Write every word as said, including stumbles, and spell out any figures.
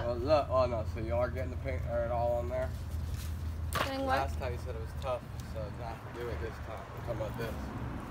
Well, look, oh no, so you are getting the paint or it all on there? Getting what? Last time you said it was tough, so not to do it this time. We're talking about this.